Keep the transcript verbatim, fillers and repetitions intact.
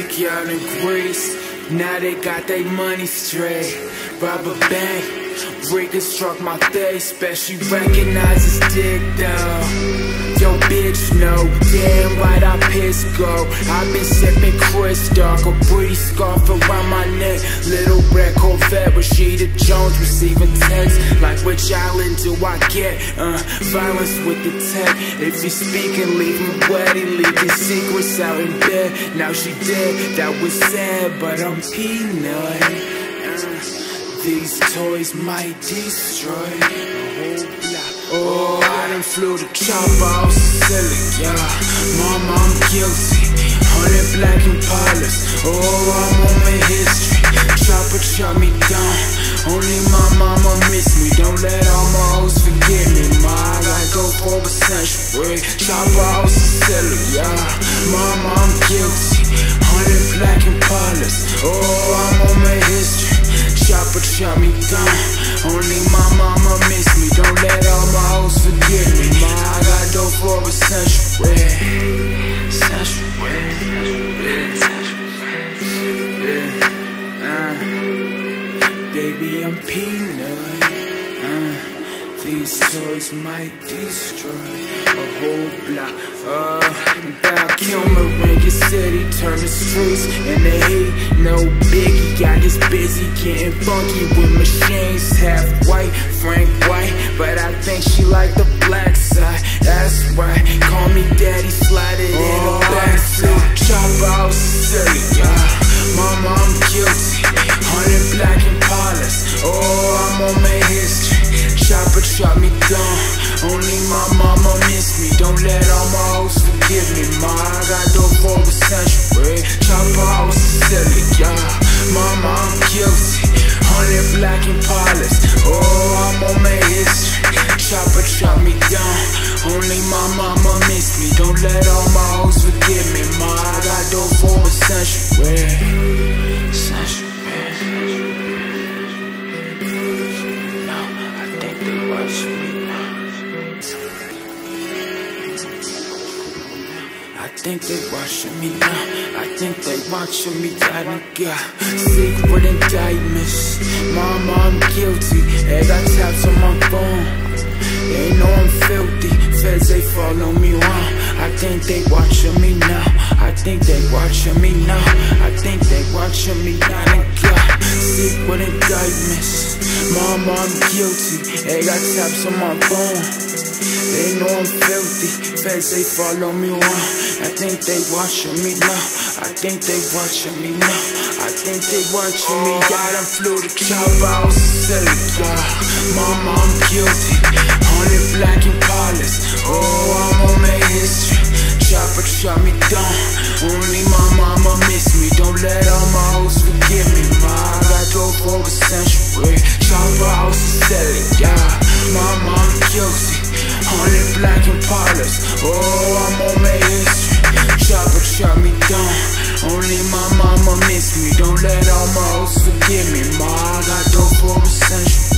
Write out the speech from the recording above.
Drake out in Greece, now they got their money straight. Rubber band, reconstruct my face, bet she recognizes dick though. Yo bitch, no, damn right I piss go. I been sipping Chris Dark, a pretty scarf around my neck. Little red Corvette, Rashida Jones receiving texts. Like which island do I get? Uh, violence with the tech. If you speaking, leave him wet, he leave his secrets out in bed. Now she dead, that was sad, but I'm peanut. Uh, these toys might destroy a whole block. Oh, I done flew the chopper off Sicily, yeah. Mama, I'm guilty. Hundred black Impalas. Oh, I'm on my history. Chopper chop me down. Only my mama miss me. Don't let all my hoes forget me, ma. I gotta go for a century. Chopper off Sicily, yeah. Mama, I'm guilty. Hundred black Impalas. Oh, I'm on my history. Chopper chop me down. Only my mama miss me. Don't let all my hoes forget me, ma. I gotta go for a century. Century. Yeah. Uh, baby, I'm peanut. Uh, these toys might destroy a whole block. Uh, Val Kilmer in your city, turn the streets and the heat. No biggie, got this busy getting funky with machines. Half white, Frank White, but I think she like the black side. That's right, call me daddy, slide it oh, in the backseat. Chop out silly, yeah. Mama, I'm guilty. Hundred black Impalas. Oh, I'm on my history. Chopper chop me down. Only my mama miss me. Don't let all my hoes forgive me, ma. I got dope for a century. Chopper house silly, yeah. Mama, I'm guilty. Hundred black Impalas. Oh, I'm on my history. Chopper chop me down. Only my mama miss me. Don't let all my hoes forgive me, ma. I got dope for a century. Century. I think they watching me now. I think they watching me. I done got secret indictments. Mama, I'm guilty. I got taps on my phone. They know I'm filthy. Feds, they follow me around. I think they watching me now. I think they watching me now. I think they watching me. I done got secret indictments. Mama, I'm guilty. I got taps on my phone. They know I'm filthy, feds they follow me around. I think they watching me now. I think they watching me now. I think they watching me. I done flew the chop out silly, yeah. Mama, I'm guilty. Hundred black Impalas. Oh, I'm on my history. Chopper chop me down. Only my mama miss me. Don't let all my hoes forgive me, ma. I got dope for a century. Chopper house silly, yeah. Mama, I'm guilty. Hundred black Impalas. Oh, I'm on my history. Chopper chop me down. Only my mama miss me. Don't let all my hoes forgive me, ma. I got dope for a century.